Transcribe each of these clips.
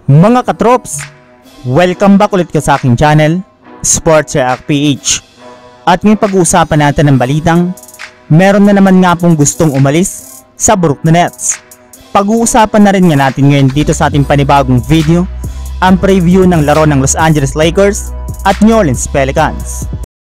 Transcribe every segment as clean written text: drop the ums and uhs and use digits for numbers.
Mga katrops, welcome back ulit ka sa aking channel, Sports React PH. At ngayong pag-uusapan natin ng balitang, meron na naman nga pong gustong umalis sa Brooklyn Nets. Pag-uusapan na rin nga natin ngayon dito sa ating panibagong video, ang preview ng laro ng Los Angeles Lakers at New Orleans Pelicans.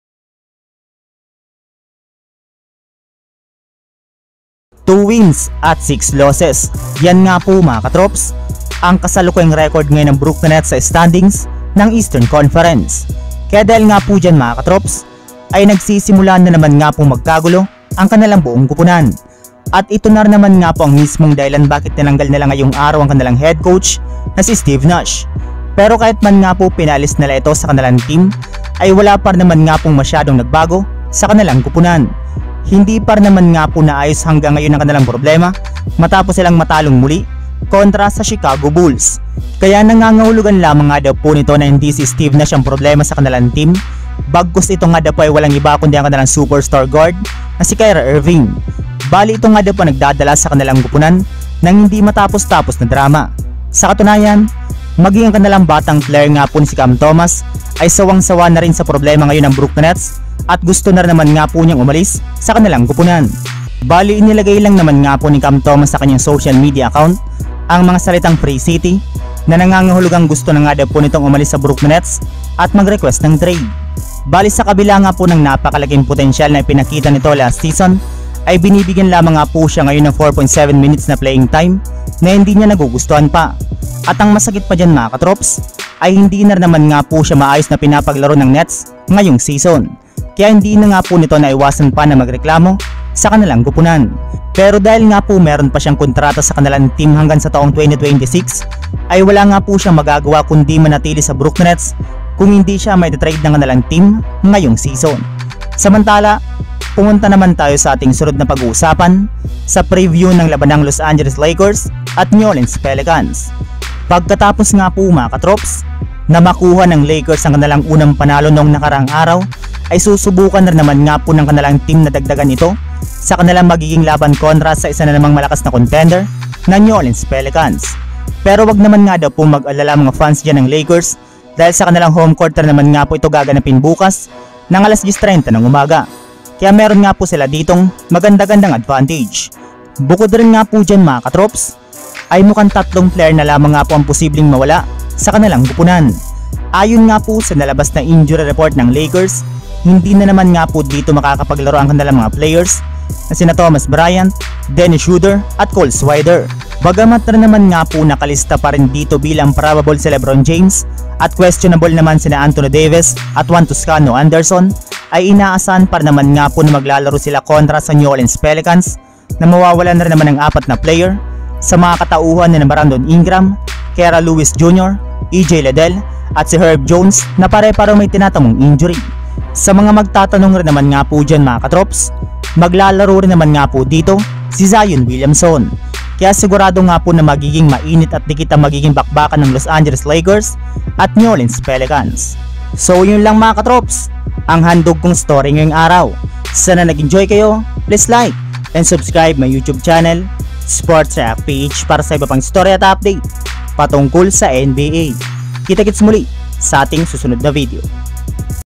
Two wins at 6 losses. Yan nga po mga katrops, ang kasalukuyang record ngayon ng Brooklyn Nets sa standings ng Eastern Conference. Kaya dahil nga po dyan mga katrops, ay nagsisimula na naman nga po magkagulo ang kanilang buong kupunan. At ito na naman nga po ang mismong dahilan bakit tinanggal nila ngayong araw ang kanilang head coach na si Steve Nash. Pero kahit man nga po pinalis nila ito sa kanilang team, ay wala pa naman nga pong masyadong nagbago sa kanilang kupunan. Hindi pa naman nga po naayos hanggang ngayon ang kanilang problema matapos silang matalong muli kontra sa Chicago Bulls. Kaya nangangahulugan lamang nga daw po nito na hindi si Steve Nash ang problema sa kanilang team, bagkus ito nga daw po ay walang iba kundi ang kanilang superstar guard na si Kyrie Irving. Bali ito nga daw po nagdadala sa kanilang kupunan nang hindi matapos-tapos na drama. Sa katunayan, maging ang kanilang batang player nga po ni si Cam Thomas ay sawang-sawa na rin sa problema ngayon ng Brooklyn Nets at gusto na naman nga po niyang umalis sa kanilang kupunan. Bali inilagay lang naman nga po ni Cam Thomas sa kanyang social media account ang mga salitang Free City na nangangahulugang gusto na nga daw po nitong umalis sa Brooklyn Nets at mag-request ng trade. Bali sa kabila nga po ng napakalaking potensyal na ipinakita nito last season, ay binibigyan lamang nga po siya ngayon ng 4.7 minutes na playing time na hindi niya nagugustuhan pa. At ang masakit pa dyan mga katrops, ay hindi na naman nga po siya maayos na pinapaglaro ng Nets ngayong season. Kaya hindi na nga po nito naiwasan pa na magreklamo sa kanilang kupunan. Pero dahil nga po meron pa siyang kontrata sa kanilang team hanggang sa taong 2026, ay wala nga po siyang magagawa kundi manatili sa Brooklyn Nets kung hindi siya may trade ng kanilang team ngayong season. Samantala, pumunta naman tayo sa ating sunod na pag-uusapan sa preview ng laban ng Los Angeles Lakers at New Orleans Pelicans. Pagkatapos nga po mga katrops na makuha ng Lakers ang kanilang unang panalo noong nakaraang araw, ay susubukan na naman nga po ng kanilang team na dagdagan ito sa kanilang magiging laban kontra sa isa na namang malakas na contender na New Orleans Pelicans. Pero wag naman nga daw po mag-alala mga fans dyan ng Lakers dahil sa kanilang home court na naman nga po ito gaganapin bukas ng alas 10:30 ng umaga. Kaya meron nga po sila ditong maganda-gandang advantage. Bukod rin nga po dyan mga katrops, ay mukhang tatlong player na lamang nga po ang posibleng mawala sa kanilang kupunan. Ayon nga po sa nalabas na injury report ng Lakers, hindi na naman nga po dito makakapaglaro ang kanilang mga players na sina Thomas Bryant, Dennis Schroeder at Cole Swider. Bagamat na naman nga po nakalista pa rin dito bilang probable si LeBron James at questionable naman sina Anthony Davis at Juan Toscano Anderson, ay inaasahan pa naman nga po na maglalaro sila kontra sa New Orleans Pelicans na mawawalan na naman ng 4 na player sa mga katauhan ni Brandon Ingram, Kira Lewis Jr., EJ Liddell at si Herb Jones na pare-pareho may tinatamong injury. Sa mga magtatanong rin naman nga po dyan mga katrops, maglalaro rin naman nga po dito si Zion Williamson. Kaya sigurado nga po na magiging mainit at dikit ang magiging bakbakan ng Los Angeles Lakers at New Orleans Pelicans. So yun lang mga katrops, ang handog kong story ngayong araw. Sana nag-enjoy kayo, please like and subscribe my YouTube channel, Sports React PH, para sa iba pang story at update patungkol sa NBA. Kita-kits muli sa ating susunod na video.